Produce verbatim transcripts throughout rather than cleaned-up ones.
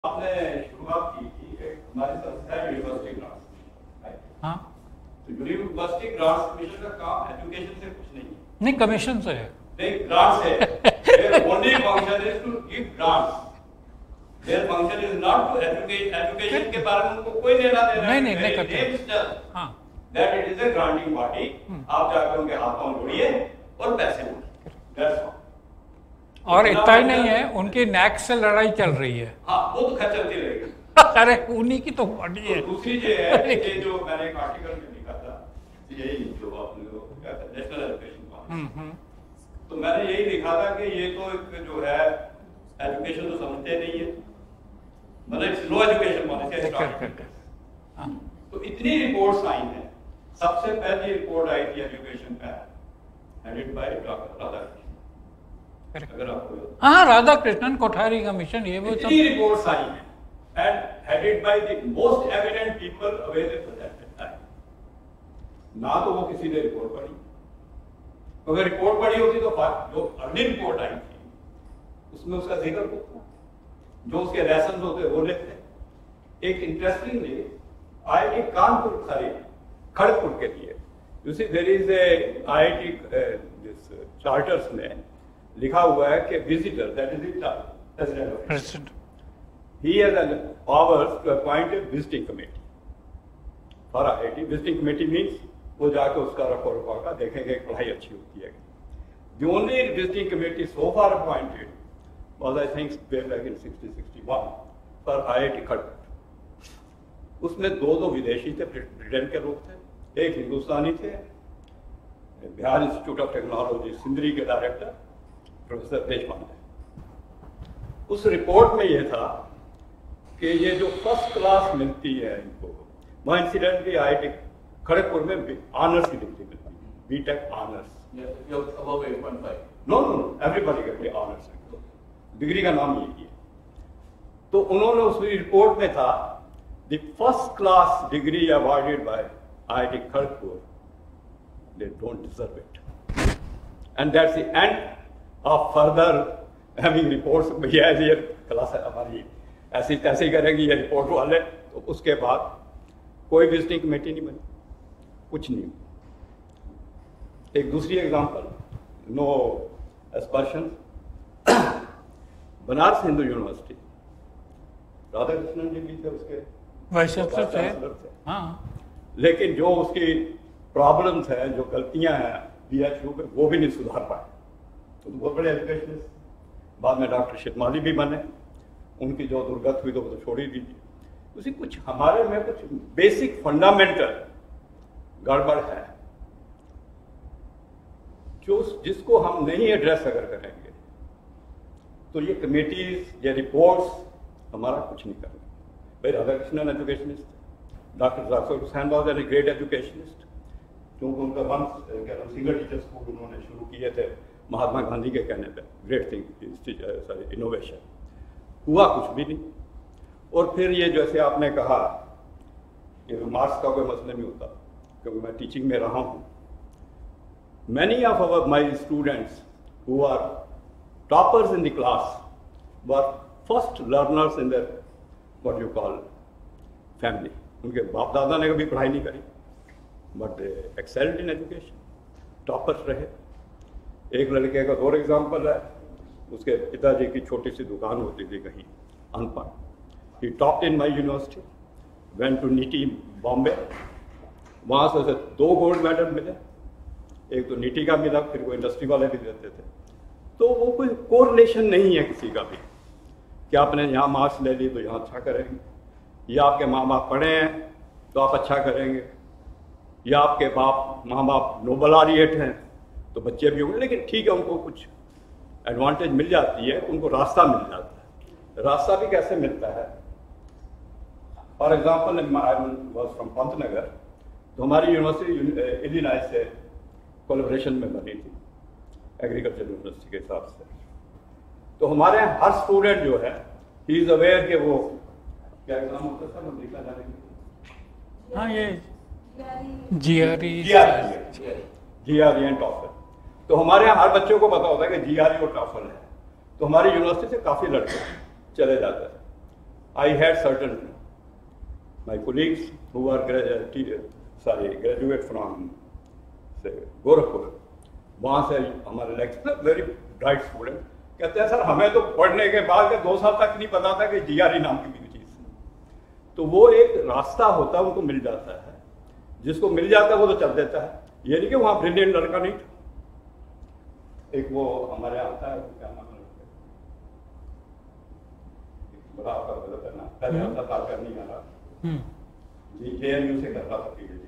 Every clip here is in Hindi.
आपने शुरुआत की थी एक हमारी संस्था है यूनिवर्सिटी ग्रांट्स। हाँ, तो यूनिवर्सिटी ग्रांट्स कमीशन का काम एजुकेशन से कुछ नहीं है। नहीं कमीशन से है, नहीं ग्रांट्स है। Their only function is to give grants. Their function is not to educate. Education के बारे में उनको कोई लेना देना नहीं नहीं नहीं करते। नहीं। हाँ, That it is a granting body. आप जाकर उनके हाथ पांव जोड़िए और पैसे मोड़िए। That's all. और इतना ही नहीं है, उनकी नैक से लड़ाई चल रही है। हाँ, वो तो खैर चलती रहेगी। अरे उन्हीं की तो बॉडी है। तो दूसरी जो है, ये जो मैंने एक आर्टिकल में लिखा था, यही जो आपने लोग क्या था, नेशनल एजुकेशन पॉलिसी। तो मैंने यही लिखा था कि ये तो एक जो है एजुकेशन तो समझते नहीं है, मतलब लो एजुकेशन पॉलिसी। तो इतनी रिपोर्ट्स आई हैं। सबसे पहली रिपोर्ट आई थी एजुकेशन पे, हेडेड बाय डॉक्टर राधाकृष्णन। अगर आपको हाँ, राधा कृष्णन कोठारी का मिशन, ये वो इतनी रिपोर्ट्स आई हैं and headed by the most eminent people available at that time. ना तो वो किसी ने रिपोर्ट पढ़ी, अगर रिपोर्ट पढ़ी होती तो जो अगली रिपोर्ट आई थी उसमें उसका जिक्र होता, जो उसके लेसन होते वो लेते। एक interestingly I I T Kanpur sorry Kharagpur के लिए you see there is a I I T this charters में लिखा हुआ है कि visitor that is the president he has the powers to appoint a visiting committee for I I T. Visiting committee means वो जाके उसका रखो रखो का देखेंगे कि पढ़ाई अच्छी होती है। The only visiting committee so far appointed was I think way back in sixty sixty-one for I I T Kharagpur. उसमें दो दो विदेशी थे, ब्रिटेन के लोग थे, एक हिंदुस्तानी थे, Bihar institute of technology Sindri के डायरेक्टर प्रोफेसर देशपांडे। उस रिपोर्ट में यह था कि ये जो फर्स्ट क्लास मिलती है इनको, वहाँ incidentally I I T Kharagpur में ऑनर्स की डिग्री मिलती है, B Tech honours. No no everybody get honours, degree का नाम यही है। तो उन्होंने उस रिपोर्ट में था the first class degree awarded by I I T Kharagpur, they don't deserve it, and that's the end of further having reports. भैया ये क्लास है हमारी ऐसी तैसे ही करेंगे ये रिपोर्ट वाले, तो उसके बाद कोई विजिटिंग कमेटी नहीं बनी, कुछ नहीं। एक दूसरी example, no aspersion, Banaras Hindu university, Radha Krishnan ji भी थे उसके वाइस चांसलर थे। हाँ, लेकिन जो उसकी प्रॉब्लम्स हैं, जो गलतियां हैं बी एच यू में, वो भी नहीं सुधार पाए। तो बहुत बड़े एजुकेशनिस्ट, बाद में डॉक्टर शेतमाली भी बने, उनकी जो दुर्गत हुई तो वो तो छोड़ ही दीजिए। उसी कुछ हमारे में कुछ बेसिक फंडामेंटल गड़बड़ है, जो जिसको हम नहीं एड्रेस अगर करेंगे तो ये कमेटीज या रिपोर्ट्स हमारा कुछ नहीं करेंगे। भाई Radha Krishnan educationist, doctor Zakir Hussain was a great educationist, क्योंकि उनका वंश सिंगल टीचर स्कूल उन्होंने शुरू किए थे महात्मा गांधी के कहने पर, ग्रेट थिंग सॉरी इनोवेशन, हुआ कुछ भी नहीं। और फिर ये जैसे आपने कहा कि मार्क्स का कोई मसला नहीं होता, क्योंकि मैं टीचिंग में रहा हूँ। Many of our my students who are toppers in the class were first learners in their what you call family. उनके बाप दादा ने कभी पढ़ाई नहीं करी, but they excelled in education, toppers रहे। एक लड़के का और एग्जाम्पल है, उसके पिताजी की छोटी सी दुकान होती थी कहीं, अनपढ़, ही topped in my university, went to I I T Bombay, वहाँ से उसे दो गोल्ड मेडल मिले, एक तो नीटी का मिला, फिर वो इंडस्ट्री वाले भी देते थे। तो वो कोई कोरिलेशन नहीं है किसी का भी कि आपने यहाँ मार्क्स ले ली तो यहाँ अच्छा करेंगे, या आपके माँ बाप पढ़े हैं तो आप अच्छा करेंगे, या आपके बाप माँ बाप नोबल ऑरिएट हैं तो बच्चे भी होंगे। लेकिन ठीक है, उनको कुछ एडवांटेज मिल जाती है, उनको रास्ता मिल जाता है। रास्ता भी कैसे मिलता है? For example I was from Pantnagar, तो हमारी यूनिवर्सिटी इलिनॉय से कोलैबोरेशन में बनी थी एग्रीकल्चर यूनिवर्सिटी के हिसाब से। तो हमारे यहाँ हर स्टूडेंट जो है ही इज अवेयर कि वो क्या एग्जाम होता था, हम लिखा जानेंगे। हाँ, ये G R E G R E and TOEFL. तो हमारे यहाँ हर बच्चों को पता होता है कि जी आर ई और टॉफल है। तो हमारी यूनिवर्सिटी से काफ़ी लड़के चले जाते हैं। I had certain my colleagues who are graduate, sorry, graduate from say Gorakhpur. वहाँ से हमारे लेक्चरर वेरी ब्राइट स्टूडेंट कहते हैं सर हमें तो पढ़ने के बाद के दो साल तक नहीं पता था कि जीआरई नाम की भी चीज़ है। तो वो एक रास्ता होता है उनको मिल जाता है, जिसको मिल जाता है वो तो चल देता है। ये नहीं कि वहाँ ब्रिलियंट लड़का नहीं था। एक वो हमारे यहाँ आता है क्या नाम है, बड़ा आपका गलत है ना, पहले आता था कर नहीं आ रहा जी, जेएनयू से कर रहा था पीएचडी।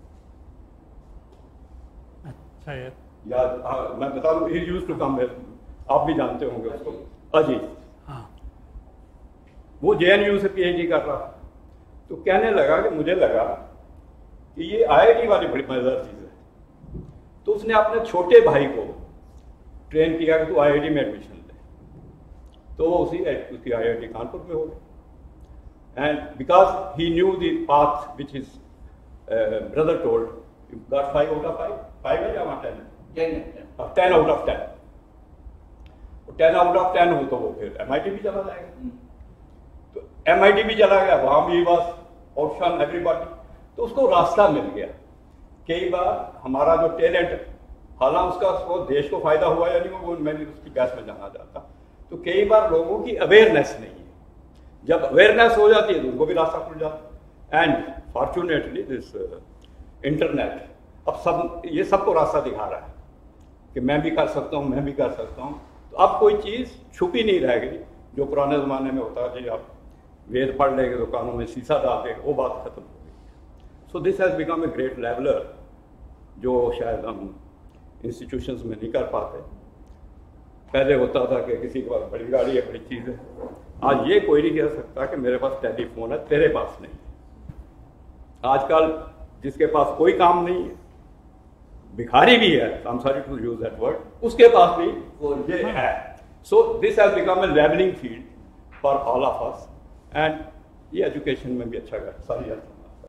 अच्छा यार या हाँ, मैं बता दूं ही यूज्ड टू कम, आप भी जानते होंगे उसको, अजीत। हाँ वो जेएनयू से पीएचडी कर रहा, तो कहने लगा कि मुझे लगा कि ये आईआईटी वाली बड़ी मजेदार चीज़ है। तो उसने अपने छोटे भाई को ट्रेन किया कि तू आईआईटी में एडमिशन ले, तो वो उसी उसकी आईआईटी कानपुर में हो गई। And because he knew the path which is brother told, you got five out of five, five है या वहाँ ten ten out of ten, ten out of ten हो तो वो फिर एमआईटी भी चला जाएगा। तो एमआईटी भी चला गया, वहां भी बस ऑप्शन एवरीबॉडी, तो उसको रास्ता मिल गया। कई बार हमारा जो टैलेंट, हालांकि उसका उसको देश को फायदा हुआ या नहीं वो मैंने उसकी बहस में जाना चाहता, तो कई बार लोगों की अवेयरनेस नहीं है। जब अवेयरनेस हो जाती है तो उनको भी रास्ता खुल जाता है। एंड फॉर्चुनेटली दिस इंटरनेट अब सब ये सबको रास्ता दिखा रहा है कि मैं भी कर सकता हूँ, मैं भी कर सकता हूँ। तो अब कोई चीज़ छुपी नहीं रह गई, जो पुराने ज़माने में होता है जी आप वेद पढ़ लेंगे तो कानों में शीशा डाल देंगे, वो बात खत्म हो गई। So this has become a great leveller, जो शायद हम इंस्टीट्यूशंस में नहीं कर पाते। पहले होता था कि किसी के पास बड़ी गाड़ी है, बड़ी चीज़ है। आज ये कोई नहीं कह सकता कि मेरे पास टेलीफोन है, तेरे पास नहीं है। आजकल जिसके पास कोई काम नहीं है, भिखारी भी है, I am sorry to use that word, उसके पास भी वो ये है। So this has become a levelling field for all of us, and ये एजुकेशन में भी अच्छा कर, सॉरी